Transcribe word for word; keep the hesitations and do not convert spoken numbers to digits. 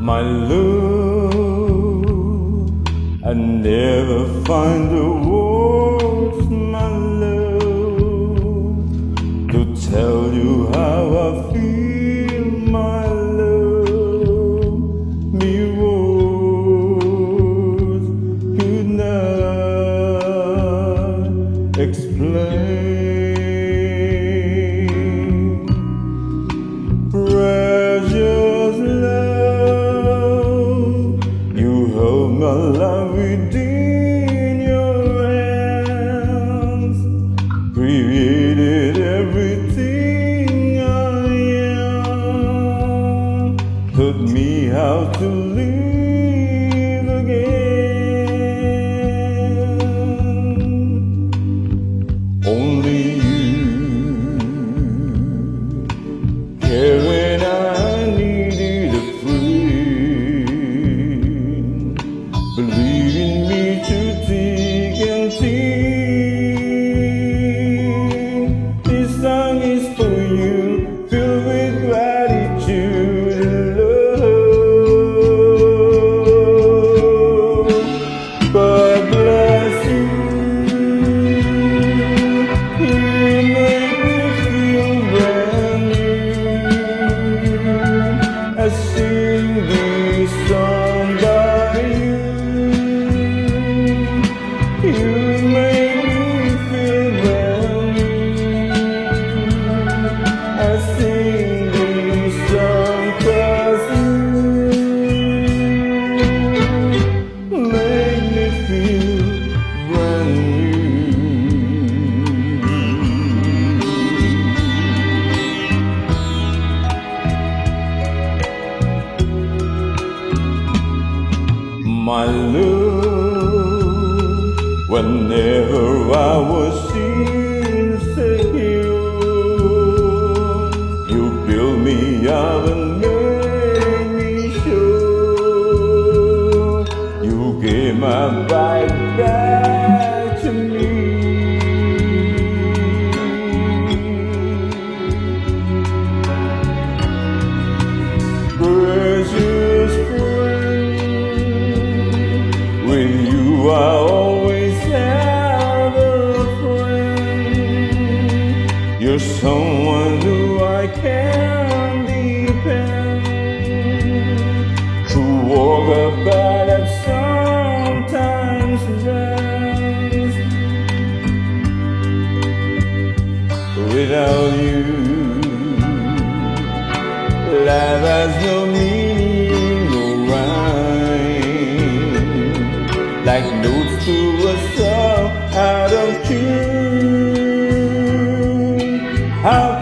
My love, I never find the words, my love, to tell you how I feel, my love. Me words could not explain. Precious love, you hold my life within your hands, created everything I am, taught me how to live again. Only you care when I needed a friend, believe in me to thick and thin. This song is for you, filled with gratitude and love. God bless you, you make me feel brand new. I sing this song by you. You make me feel brand new. I sing this song 'cause you make me feel brand new. My love, whenever I was insecure, you built me up and made me sure. You gave my life back to me. Precious friend, with you I always have a friend. You're someone who I can depend, to walk a path that sometimes bends. Without you, life has no meaning, no rhyme, like notes to a song out of tune. How